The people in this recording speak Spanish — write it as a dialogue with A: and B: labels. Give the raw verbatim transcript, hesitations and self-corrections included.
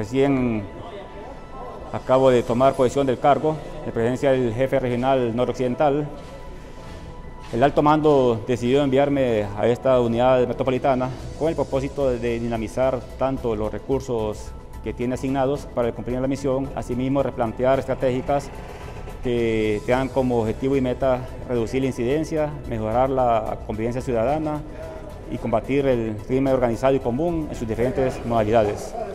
A: recién acabo de tomar posesión del cargo de presidencia del jefe regional noroccidental. El alto mando decidió enviarme a esta unidad metropolitana con el propósito de dinamizar tanto los recursos que tiene asignados para el cumplimiento de la misión, asimismo replantear estratégicas que tengan como objetivo y meta reducir la incidencia, mejorar la convivencia ciudadana y combatir el crimen organizado y común en sus diferentes modalidades.